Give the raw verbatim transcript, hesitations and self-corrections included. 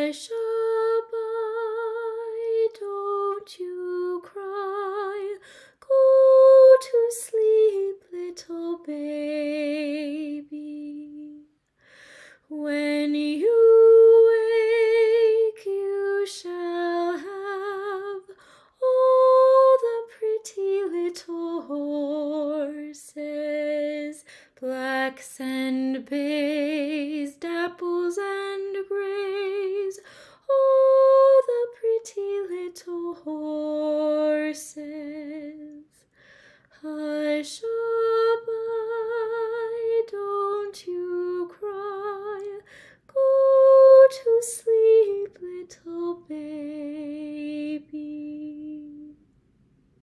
Lullaby, don't you cry. Go to sleep, little baby. When you wake, you shall have all the pretty little horses, blacks and bays, dapples and grays, all the pretty little horses.